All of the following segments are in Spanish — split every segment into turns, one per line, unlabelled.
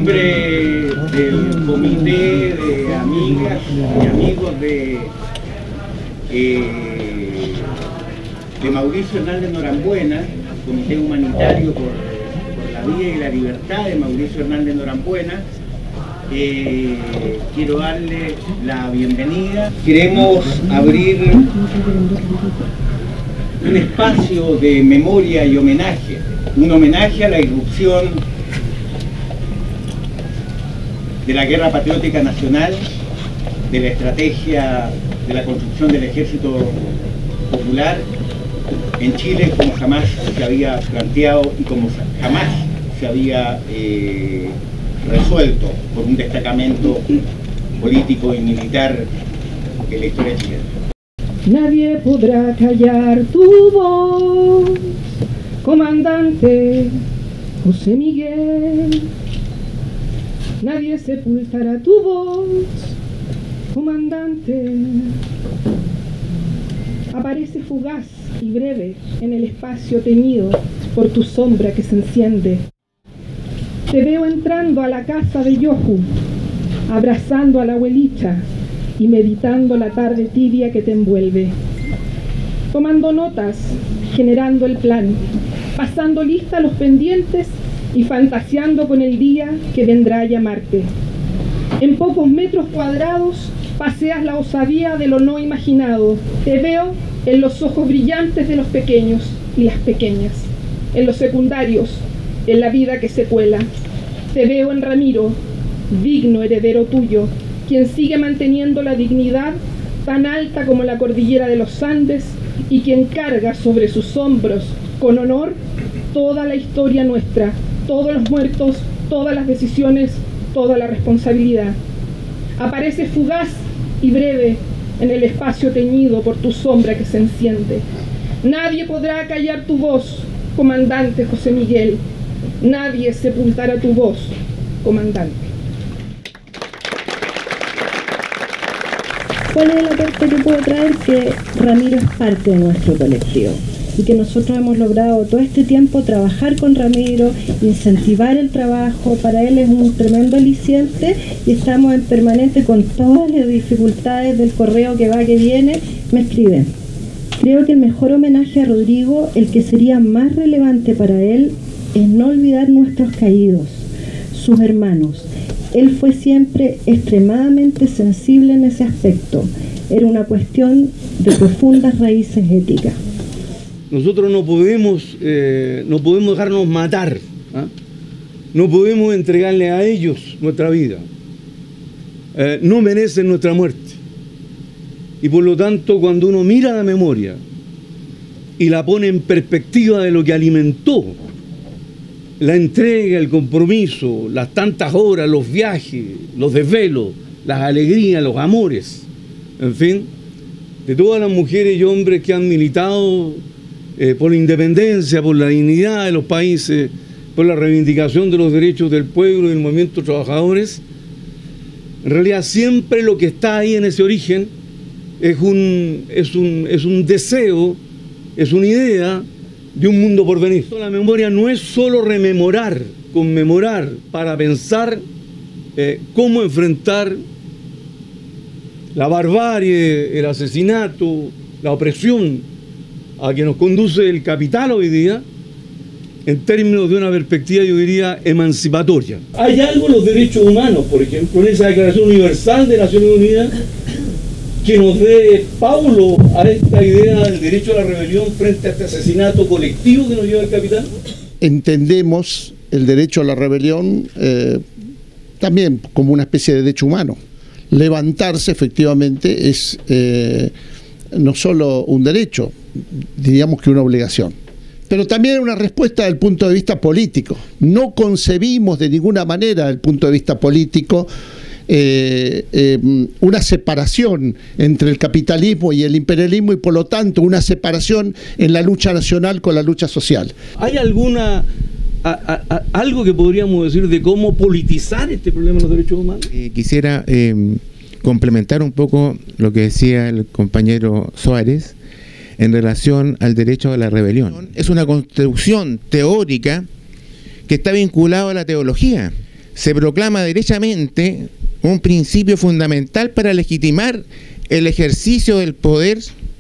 nombre del comité de amigas y amigos de Mauricio Hernández Norambuena, Comité Humanitario por la Vida y la Libertad de Mauricio Hernández Norambuena, quiero darle la bienvenida. Queremos abrir un espacio de memoria y homenaje, un homenaje a la irrupción de la Guerra Patriótica Nacional, de la estrategia de la construcción del Ejército Popular en Chile como jamás se había planteado y como jamás se había resuelto por un destacamento político y militar en la historia chilena.
Nadie podrá callar tu voz, comandante José Miguel. Nadie sepultará tu voz, comandante. Aparece fugaz y breve en el espacio teñido por tu sombra que se enciende. Te veo entrando a la casa de Yohu, abrazando a la abuelita y meditando la tarde tibia que te envuelve. Tomando notas, generando el plan, pasando lista los pendientes y fantaseando con el día que vendrá a llamarte. En pocos metros cuadrados paseas la osadía de lo no imaginado. Te veo en los ojos brillantes de los pequeños y las pequeñas, en los secundarios, en la vida que se cuela. Te veo en Ramiro, digno heredero tuyo, quien sigue manteniendo la dignidad tan alta como la cordillera de los Andes y quien carga sobre sus hombros con honor toda la historia nuestra, todos los muertos, todas las decisiones, toda la responsabilidad. Aparece fugaz y breve en el espacio teñido por tu sombra que se enciende. Nadie podrá callar tu voz, comandante José Miguel. Nadie sepultará tu voz, comandante.
¿Cuál es el aporte que puedo traer? Que Ramiro es parte de nuestro colectivo y que nosotros hemos logrado todo este tiempo trabajar con Ramiro, incentivar el trabajo. Para él es un tremendo aliciente y estamos en permanente con todas las dificultades del correo que va, que viene, me escriben. Creo que el mejor homenaje a Rodrigo, el que sería más relevante para él, es no olvidar nuestros caídos, sus hermanos. Él fue siempre extremadamente sensible en ese aspecto. Era una cuestión de profundas raíces éticas.
Nosotros no podemos dejarnos matar, ¿ah? No podemos entregarle a ellos nuestra vida. No merecen nuestra muerte. Y por lo tanto, cuando uno mira la memoria y la pone en perspectiva de lo que alimentó la entrega, el compromiso, las tantas horas, los viajes, los desvelos, las alegrías, los amores, en fin, de todas las mujeres y hombres que han militado por la independencia, por la dignidad de los países, por la reivindicación de los derechos del pueblo y del movimiento de trabajadores, en realidad siempre lo que está ahí en ese origen es un deseo, es una idea de un mundo por venir. La memoria no es solo rememorar, conmemorar, para pensar cómo enfrentar la barbarie, el asesinato, la opresión a que nos conduce el capital hoy día, en términos de una perspectiva, yo diría, emancipatoria. Hay algo en los derechos humanos, por ejemplo, en esa Declaración Universal de Naciones Unidas, que nos dé paulo a esta idea del derecho a la rebelión frente a este asesinato colectivo que nos lleva el capital. Entendemos el derecho a la rebelión también como una especie de derecho humano. Levantarse efectivamente es no solo un derecho, diríamos que una obligación, pero también una respuesta desde el punto de vista político. No concebimos de ninguna manera desde el punto de vista político una separación entre el capitalismo y el imperialismo y por lo tanto una separación en la lucha nacional con la lucha social. ¿Hay algo que podríamos decir de cómo politizar este problema de los derechos humanos?
Quisiera complementar un poco lo que decía el compañero Suárez en relación al derecho a la rebelión. Es una construcción teórica que está vinculada a la teología. se proclama derechamente un principio fundamental para legitimar el ejercicio del poder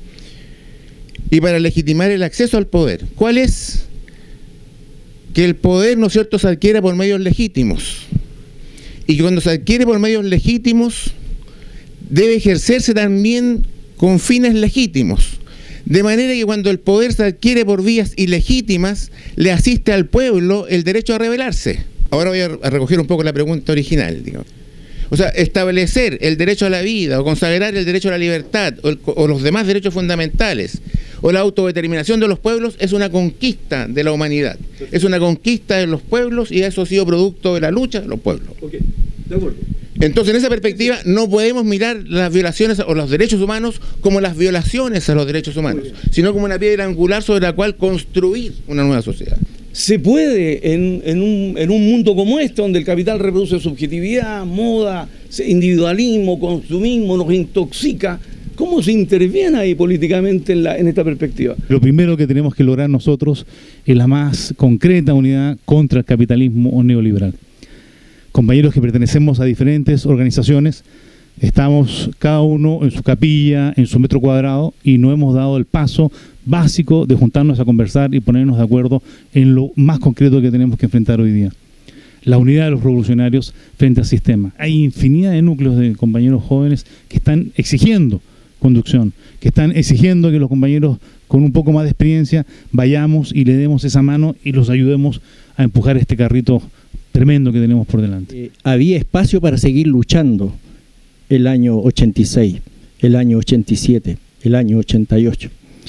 y para legitimar el acceso al poder. ¿Cuál es? Que el poder, ¿no es cierto?, se adquiere por medios legítimos. Y que cuando se adquiere por medios legítimos, debe ejercerse también con fines legítimos. De manera que cuando el poder se adquiere por vías ilegítimas, le asiste al pueblo el derecho a rebelarse. Ahora voy a recoger un poco la pregunta original, digamos. O sea, establecer el derecho a la vida o consagrar el derecho a la libertad o los demás derechos fundamentales o la autodeterminación de los pueblos es una conquista de la humanidad. Es una conquista de los pueblos y eso ha sido producto de la lucha de los pueblos.
Ok, de acuerdo.
Entonces, en esa perspectiva, no podemos mirar las violaciones o los derechos humanos como las violaciones a los derechos humanos, sino como una piedra angular sobre la cual construir una nueva sociedad.
Se puede en un mundo como este, donde el capital reproduce subjetividad, moda, individualismo, consumismo, nos intoxica. ¿Cómo se interviene ahí políticamente en esta perspectiva?
Lo primero que tenemos que lograr nosotros es la más concreta unidad contra el capitalismo neoliberal. Compañeros que pertenecemos a diferentes organizaciones, estamos cada uno en su capilla, en su metro cuadrado, y no hemos dado el paso básico de juntarnos a conversar y ponernos de acuerdo en lo más concreto que tenemos que enfrentar hoy día. La unidad de los revolucionarios frente al sistema. Hay infinidad de núcleos de compañeros jóvenes que están exigiendo conducción, que están exigiendo que los compañeros con un poco más de experiencia vayamos y le demos esa mano y los ayudemos a empujar este carrito tremendo que tenemos por delante.
Había espacio para seguir luchando el año 86, el año 87, el año 88.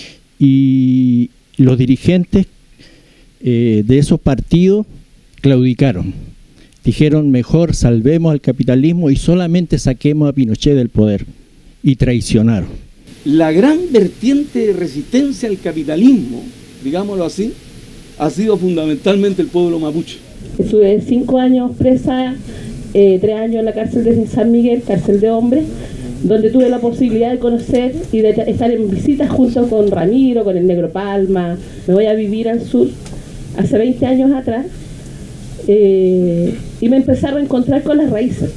Y los dirigentes de esos partidos claudicaron. Dijeron, mejor salvemos al capitalismo y solamente saquemos a Pinochet del poder. Y traicionaron.
La gran vertiente de resistencia al capitalismo, digámoslo así, ha sido fundamentalmente el pueblo mapuche.
Estuve 5 años presa, 3 años en la cárcel de San Miguel, cárcel de hombres, donde tuve la posibilidad de conocer y de estar en visitas junto con Ramiro, con el Negro Palma. Me voy a vivir al sur hace 20 años atrás y me empecé a reencontrar con las raíces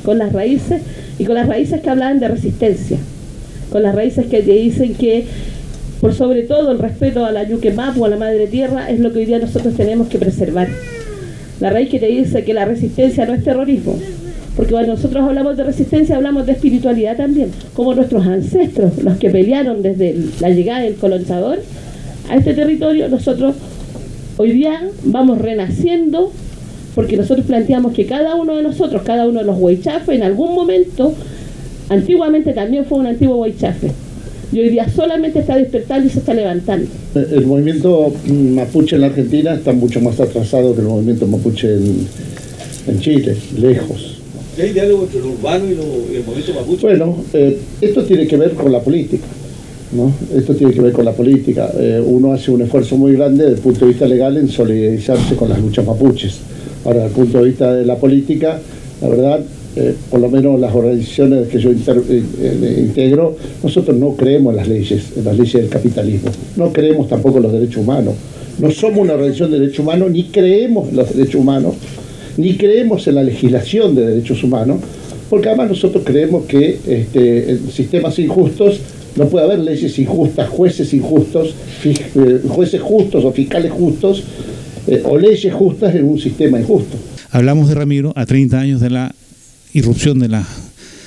y con las raíces que hablaban de resistencia, con las raíces que dicen que por sobre todo el respeto a la Yuquemapu, a la madre tierra, es lo que hoy día nosotros tenemos que preservar. La raíz que te dice que la resistencia no es terrorismo, porque cuando nosotros hablamos de resistencia hablamos de espiritualidad también, como nuestros ancestros, los que pelearon desde la llegada del colonizador a este territorio. Nosotros hoy día vamos renaciendo, porque nosotros planteamos que cada uno de nosotros, cada uno de los huaychafes, en algún momento, antiguamente también fue un antiguo huaychafe, y hoy día solamente está despertando y se está levantando.
El movimiento mapuche en la Argentina está mucho más atrasado que el movimiento mapuche en Chile, lejos.
¿Hay diálogo entre lo urbano y el movimiento mapuche?
Bueno, esto tiene que ver con la política, ¿no? Esto tiene que ver con la política. Uno hace un esfuerzo muy grande desde el punto de vista legal en solidarizarse con las luchas mapuches. Ahora, desde el punto de vista de la política, la verdad, por lo menos las organizaciones que yo integro, nosotros no creemos en las leyes del capitalismo. No creemos tampoco en los derechos humanos. No somos una organización de derechos humanos, ni creemos en los derechos humanos, ni creemos en la legislación de derechos humanos, porque además nosotros creemos que en sistemas injustos no puede haber leyes injustas, jueces injustos, jueces justos o fiscales justos, o leyes justas en un sistema injusto.
Hablamos de Ramiro a 30 años de la irrupción de la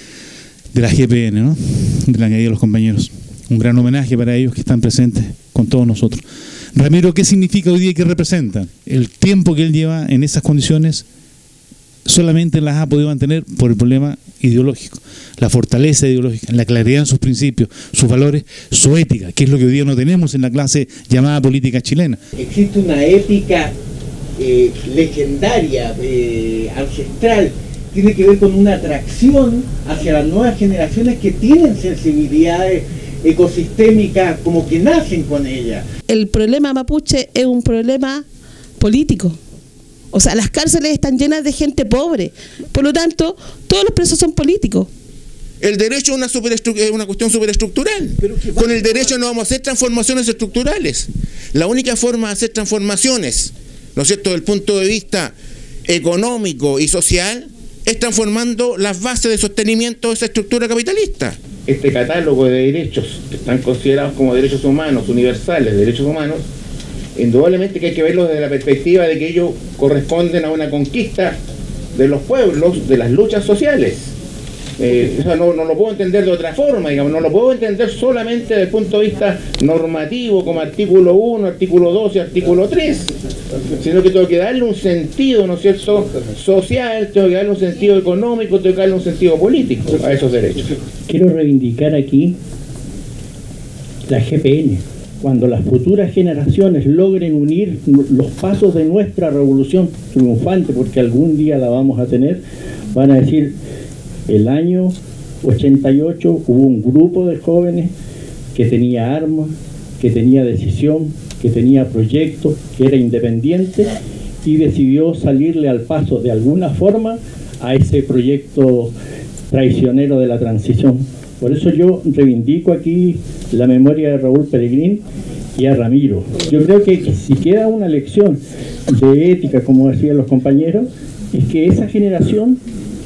GPN, ¿no? De la añadida de los compañeros. Un gran homenaje para ellos que están presentes con todos nosotros. Ramiro, ¿qué significa hoy día y qué representa? El tiempo que él lleva en esas condiciones solamente las ha podido mantener por el problema ideológico, la fortaleza ideológica, la claridad en sus principios, sus valores, su ética, que es lo que hoy día no tenemos en la clase llamada política chilena.
Existe una ética legendaria, ancestral, tiene que ver con una atracción hacia las nuevas generaciones que tienen sensibilidades ecosistémicas, como que nacen con ella.
El problema mapuche es un problema político. O sea, las cárceles están llenas de gente pobre. Por lo tanto, todos los presos son políticos.
El derecho es una cuestión superestructural. Con el derecho no vamos a hacer transformaciones estructurales. La única forma de hacer transformaciones, ¿no es cierto?, desde el punto de vista económico y social, están formando las bases de sostenimiento de esa estructura capitalista. Este catálogo de derechos que están considerados como derechos humanos, universales, derechos humanos, indudablemente que hay que verlo desde la perspectiva de que ellos corresponden a una conquista de los pueblos, de las luchas sociales. Eso no lo puedo entender de otra forma, digamos, no lo puedo entender solamente desde el punto de vista normativo, como artículo 1, artículo 2 y artículo 3, sino que tengo que darle un sentido, ¿no es cierto?, social, tengo que darle un sentido económico, tengo que darle un sentido político a esos derechos.
Quiero reivindicar aquí la GPN. Cuando las futuras generaciones logren unir los pasos de nuestra revolución triunfante, porque algún día la vamos a tener, van a decir: el año 88 hubo un grupo de jóvenes que tenía armas, que tenía decisión, que tenía proyecto, que era independiente y decidió salirle al paso de alguna forma a ese proyecto traicionero de la transición. Por eso yo reivindico aquí la memoria de Raúl Peregrín y a Ramiro. Yo creo que si queda una lección de ética, como decían los compañeros, es que esa generación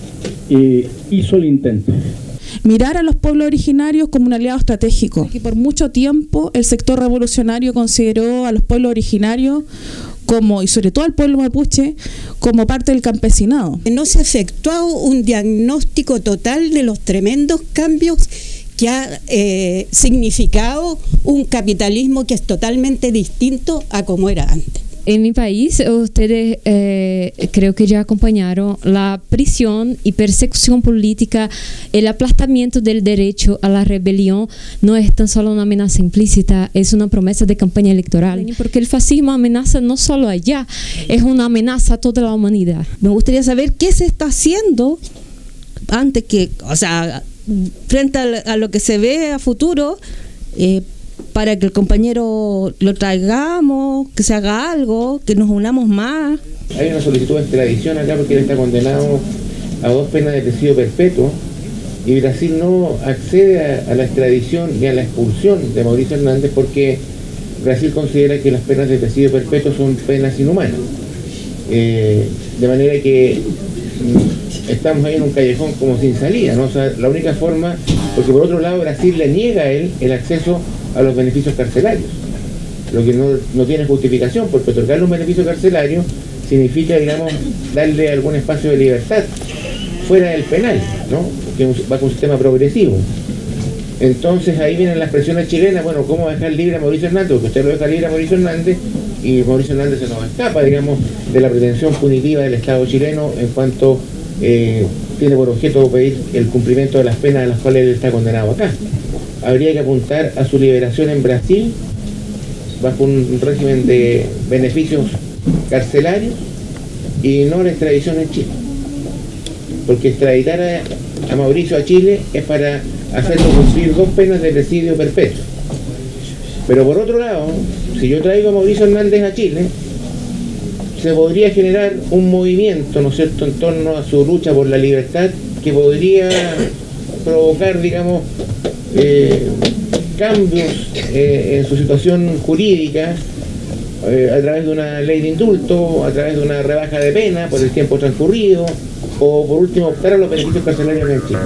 hizo el intento.
Mirar a los pueblos originarios como un aliado estratégico. Y por mucho tiempo el sector revolucionario consideró a los pueblos originarios como, y sobre todo al pueblo mapuche, como parte del campesinado.
No se ha efectuado un diagnóstico total de los tremendos cambios que ha significado un capitalismo que es totalmente distinto a como era antes.
En mi país, ustedes creo que ya acompañaron la prisión y persecución política, el aplastamiento del derecho a la rebelión no es tan solo una amenaza implícita, es una promesa de campaña electoral, porque el fascismo amenaza no solo allá, es una amenaza a toda la humanidad.
Me gustaría saber qué se está haciendo antes que, o sea, frente a lo que se ve a futuro, para que el compañero lo traigamos, que se haga algo, que nos unamos más.
Hay una solicitud de extradición acá porque él está condenado a 2 penas de presidio perpetuo y Brasil no accede a la extradición ni a la expulsión de Mauricio Hernández porque Brasil considera que las penas de presidio perpetuo son penas inhumanas. De manera que estamos ahí en un callejón como sin salida, ¿no? O sea, la única forma, porque por otro lado Brasil le niega a él el acceso a los beneficios carcelarios, lo que no tiene justificación, porque otorgarle un beneficio carcelario significa, digamos, darle algún espacio de libertad fuera del penal, ¿no? Que va con un sistema progresivo. Entonces ahí vienen las presiones chilenas, bueno, ¿cómo dejar libre a Mauricio Hernández? Porque usted lo deja libre a Mauricio Hernández y Mauricio Hernández se nos escapa, digamos, de la pretensión punitiva del Estado chileno en cuanto tiene por objeto pedir el cumplimiento de las penas a las cuales él está condenado acá. Habría que apuntar a su liberación en Brasil bajo un régimen de beneficios carcelarios y no la extradición en Chile, porque extraditar a Mauricio a Chile es para hacerlo cumplir 2 penas de presidio perpetuo. Pero por otro lado, si yo traigo a Mauricio Hernández a Chile, se podría generar un movimiento, ¿no es cierto?, en torno a su lucha por la libertad que podría provocar, digamos, cambios en su situación jurídica a través de una ley de indulto, a través de una rebaja de pena por el tiempo transcurrido o por último optar a los beneficios carcelarios en Chile.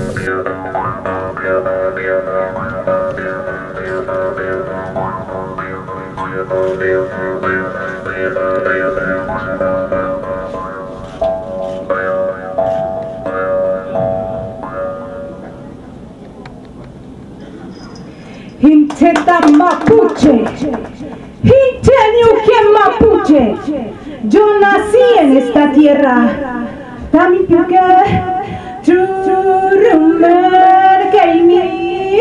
Hincheta Mapuche, Hincheniuque Mapuche, yo nací en esta tierra, Tampiuque, Churumerkeimi,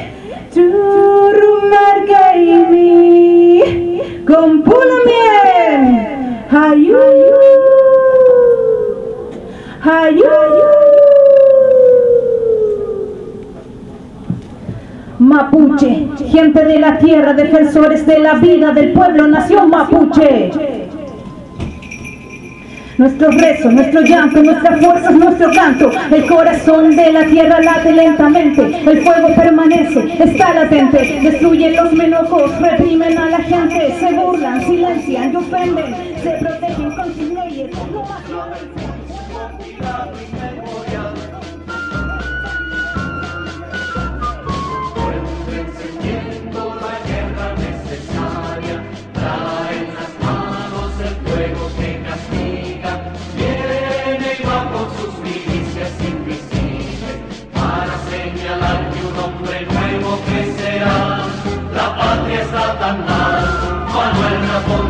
Churumerkeimi, con Pulamien, Hayu, Hayu. Mapuche, gente de la tierra, defensores de la vida del pueblo, nación mapuche. Nuestros rezos, nuestro llanto, nuestras fuerzas, nuestro canto. El corazón de la tierra late lentamente, el fuego permanece, está latente. Destruyen los menojos, reprimen a la gente, se burlan, silencian y ofenden, se protegen con sus leyes.
patria está tan mal, Manuel Ramón